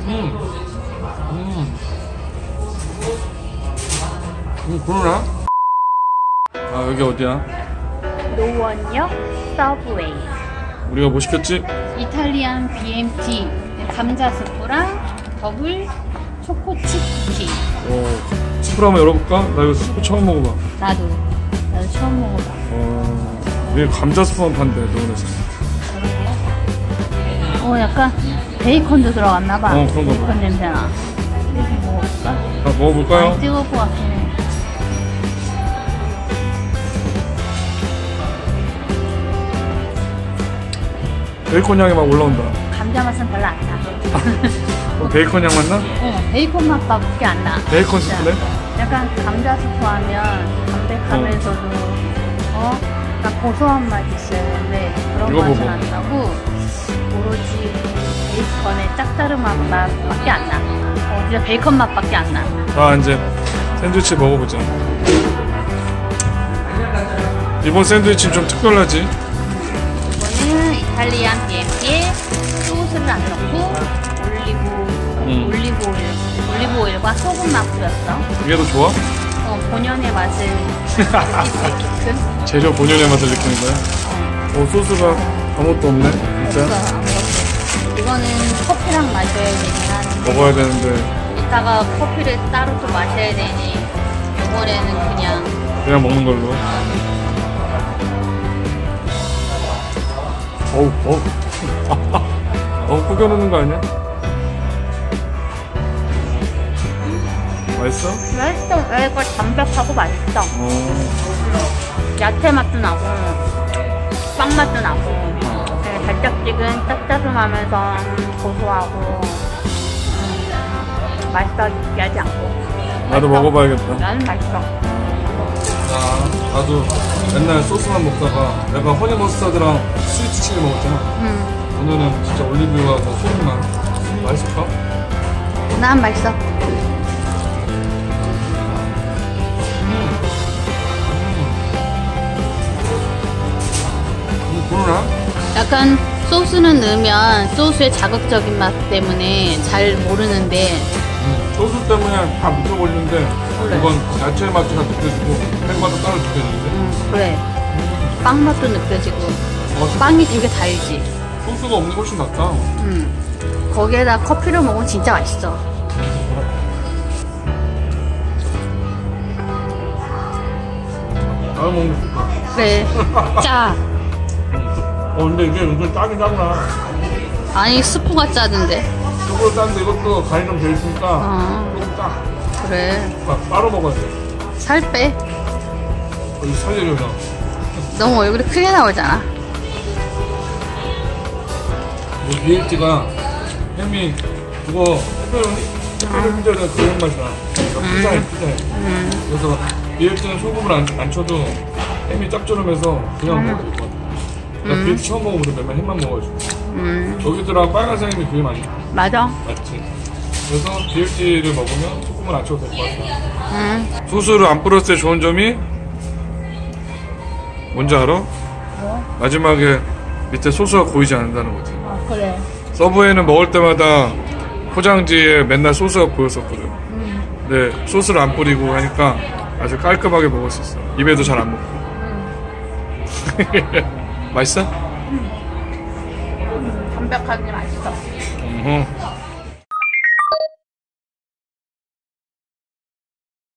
그러나? 아, 여기 어디야? 노원역 서브웨이. 우리가 뭐 시켰지? 이탈리안 BMT 감자 스프랑 더블 초코칩 쿠키. 스프를 한번 열어볼까? 나 이거 스프 처음 먹어봐. 나도 처음 먹어봐. 여기 감자 스프만 판대, 노원에서. 약간 베이컨도 들어갔나봐. 그런가 봐. 베이컨 냄새나. 먹어볼까? 먹어볼까요? 많이 뜨거울 것 같긴 해. 베이컨 향이 막 올라온다. 감자 맛은 별로 안 나. 베이컨 향 맞나? 베이컨 맛밖에 안 나. 베이컨 진짜. 스프네? 약간 감자 스프 하면 담백하면서도 약간 고소한 맛이 있어야 되는데 그런 이거 맛은 먹어. 안 나고 오로지 베이컨의 짭짜름한 맛밖에 안 나. 진짜 베이컨 맛밖에 안 나. 자, 이제 샌드위치 먹어보자. 이번 샌드위치는 좀 특별하지? 이거는 이탈리안 BMT에 소스를 안 넣고 올리브오일과 소금만 뿌렸어. 이게 더 좋아? 본연의 맛을 느낄 수 있게끔. 재료 본연의 맛을 느끼는 거야? 소스가 아무것도 없네, 진짜. 이거는 커피랑 마셔야 되긴 하는데 먹어야 되는데 이따가 커피를 따로 또 마셔야 되니 이번에는 그냥 먹는 걸로. 구겨놓는 거 아니야? 맛있어? 맛있어. 이거 담백하고 맛있어. 야채 맛도 나고 빵 맛도 나고 달짝지근 짭짤하면서 고소하고 맛있어 느끼하지 않고. 나도 먹어봐야겠다. 나는 맛있어. 나도 맨날 소스만 먹다가 내가 허니 머스타드랑 스위트 칠리 먹었잖아. 오늘은 진짜 올리브유하고 소금만. 맛있을까? 난 맛있어. 그러나? 약간 소스는 넣으면 소스의 자극적인 맛 때문에 잘 모르는데 소스 때문에 다 묻혀버리는데 그래. 이건 야채 맛도 다 느껴지고 햄 맛도 따로 느껴지는데 그래. 빵 맛도 느껴지고 빵이 되게 달지. 소스가 없는 게 훨씬 낫다. 거기에다 커피를 먹으면 진짜 맛있어. 나도 먹는 거 좋다. 그래. 짜. 근데 이게 은근 짜긴 짜구나. 아니 스프가 짜던데. 이거 짠데 이것도 간이 좀 돼 있으니까 조금 짜. 그래. 따로 먹어야 돼. 살 빼. 이거 살려줘. 너무 얼굴이 크게 나오잖아. 뭐 BLT가 햄이 그거 페페로니 피자는 그런 맛이야. 그러니까 피자해. 그래서 BLT는 소금을 안 쳐도 햄이 짭조름해서 그냥 먹어도 될 것 같아. 나 BLT 처음 먹어보는데 맨날 햄만 먹어가지고. 여기들랑 빨간색 햄이 그게 많이 맞아. 맞지. 그래서 BLT를 먹으면 소금을 안 쳐도 될 것 같아. 소스를 안 뿌렸을 때 좋은 점이 뭔지 알아? 뭐? 마지막에 밑에 소스가 고이지 않는다는 거지. 그래. 서브웨이는 먹을 때마다 포장지에 맨날 소스가 보였었거든. 근데 소스를 안 뿌리고 하니까 아주 깔끔하게 먹을 수 있어. 입에도 잘 안 먹고. 맛있어? 담백하게 맛있어.